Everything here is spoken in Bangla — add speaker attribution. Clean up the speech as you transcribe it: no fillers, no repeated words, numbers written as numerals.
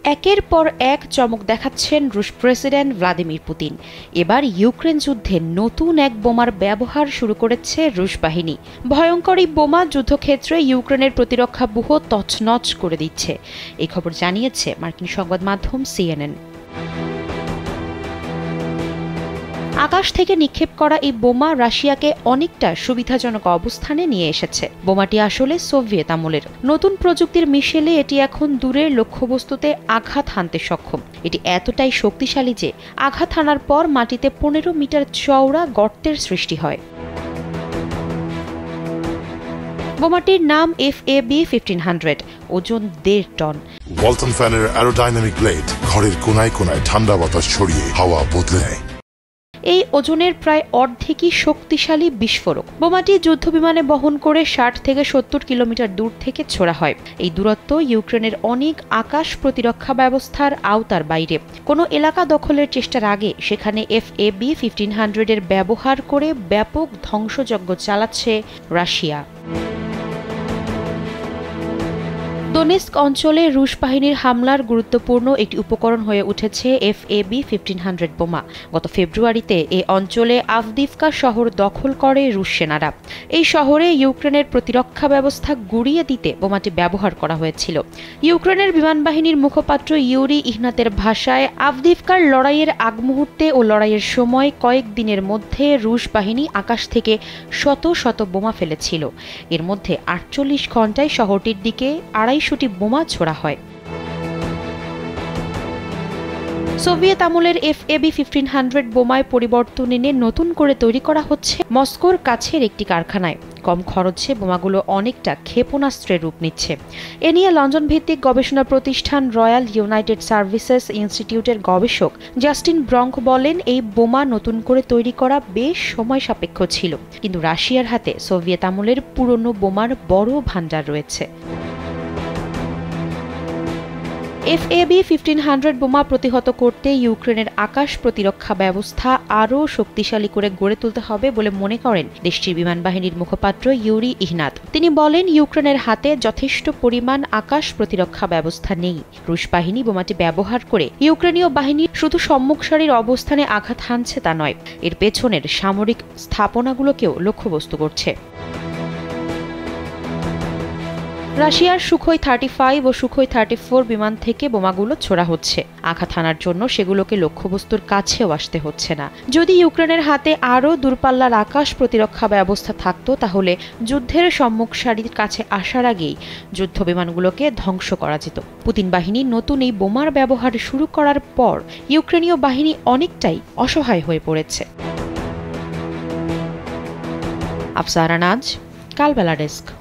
Speaker 1: একের পর এক চমক দেখাচ্ছেন রুশ প্রেসিডেন্ট ভ্লাদিমির পুতিন। এবার ইউক্রেন যুদ্ধে নতুন এক বোমার ব্যবহার শুরু করেছে রুশ বাহিনী। ভয়ঙ্কর এই বোমা যুদ্ধক্ষেত্রে ইউক্রেনের প্রতিরক্ষা ব্যুহ তছনছ করে দিচ্ছে, এই খবর জানিয়েছে মার্কিন সংবাদ মাধ্যম এনএন। আকাশ থেকে নিক্ষেপ করা এই বোমা রাশিয়াকে অনেকটা সুবিধাজনক অবস্থানে নিয়ে এসেছে। বোমাটি আসলে সোভিয়েত আমলের নতুন প্রযুক্তির মিশেলে এটি এখন দূরের লক্ষ্যবস্তুতে আঘাত হানতে সক্ষম। এটি এতটাই শক্তিশালী যে আঘাত হানার পর মাটিতে 15 মিটার চওড়া গর্তের সৃষ্টি হয়। বোমাটির নাম FAB-1500, ওজন 1.5 টন।
Speaker 2: ওয়ালটন ফ্যানের অ্যারোডাইনামিক ব্লেড ঘরের কোনায় কোনায় ঠান্ডা বাতাস ছড়িয়ে হাওয়া বদলে দেয়।
Speaker 1: এই ওজনের প্রায় অর্ধেকই শক্তিশালী বিস্ফোরক। বোমাটি যুদ্ধবিমানে বহন করে 60 থেকে 70 কিলোমিটার দূর থেকে ছোড়া হয়। এই দূরত্ব ইউক্রেনের অনেক আকাশ প্রতিরক্ষা ব্যবস্থার আওতার বাইরে। কোনো এলাকা দখলের চেষ্টার আগে সেখানে FAB-1500 এর ব্যবহার করে ব্যাপক ধ্বংসযজ্ঞ চালাচ্ছে রাশিয়া। দোনেস্ক অঞ্চলে রুশ বাহিনীর হামলার গুরুত্বপূর্ণ একটি উপকরণ হয়ে উঠেছে FAB-1500 বোমা। গত ফেব্রুয়ারিতে এই অঞ্চলে আভদিভকা শহর দখল করে রুশ সেনারা। এই শহরে ইউক্রেনের প্রতিরক্ষা ব্যবস্থা গুঁড়িয়ে দিতে বোমাটি ব্যবহার করা হয়েছিল। ইউক্রেনের বিমান বাহিনীর মুখপাত্র ইউরি ইহনাতের ভাষায়, আভদিভকার লড়াইয়ের আগ মুহূর্তে ও লড়াইয়ের সময় কয়েক দিনের মধ্যে রুশ বাহিনী আকাশ থেকে শত শত বোমা ফেলেছিল। এর মধ্যে 48 ঘণ্টায় শহরটির দিকে 250টি বোমা ছোড়া হয়। সোভিয়েত আমলের FAB-1500 বোমায় পরিবর্তন এনে নতুন করে তৈরি করা হচ্ছে মস্কোর কাছের একটি কারখানায়। কম খরচে বোমাগুলো অনেকটা ক্ষেপণাস্ত্রের রূপ নিচ্ছে। এ নিয়ে লন্ডন ভিত্তিক গবেষণা প্রতিষ্ঠান রয়্যাল ইউনাইটেড সার্ভিসেস ইনস্টিটিউটের গবেষক জাস্টিন ব্রঙ্ক বলেন, এই বোমা নতুন করে তৈরি করা বেশ সময় সাপেক্ষ ছিল, কিন্তু রাশিয়ার হাতে সোভিয়েত আমলের পুরনো বোমার বড় ভাণ্ডার রয়েছে। FAB-1500 বোমা প্রতিহত করতে ইউক্রেনের আকাশ প্রতিরক্ষা ব্যবস্থা আরও শক্তিশালী করে গড়ে তুলতে হবে বলে মনে করেন দেশটির বিমান বাহিনীর মুখপাত্র ইউরি ইহনাত। তিনি বলেন, ইউক্রেনের হাতে যথেষ্ট পরিমাণ আকাশ প্রতিরক্ষা ব্যবস্থা নেই। রুশ বাহিনী বোমাটি ব্যবহার করে ইউক্রেনীয় বাহিনী শুধু সম্মুখ সারির অবস্থানে আঘাত হানছে তা নয়, এর পেছনের সামরিক স্থাপনাগুলোকেও লক্ষ্যবস্তু করছে। রাশিয়ার সুখোই 35 ও সুখোই 34 বিমান থেকে বোমাগুলো ছোড়া হচ্ছে। আঘাত হানার জন্য সেগুলোকে লক্ষ্যবস্তুর কাছেও আসতে হচ্ছে না। যদি ইউক্রেনের হাতে আরও দূরপাল্লার আকাশ প্রতিরক্ষা ব্যবস্থা থাকত, তাহলে যুদ্ধের সম্মুখ সারির কাছে আসার আগেই যুদ্ধ বিমানগুলোকে ধ্বংস করা যেত। পুতিন বাহিনী নতুন এই বোমার ব্যবহার শুরু করার পর ইউক্রেনীয় বাহিনী অনেকটাই অসহায় হয়ে পড়েছে। আফসারা নাজ, কালবেলা ডেস্ক।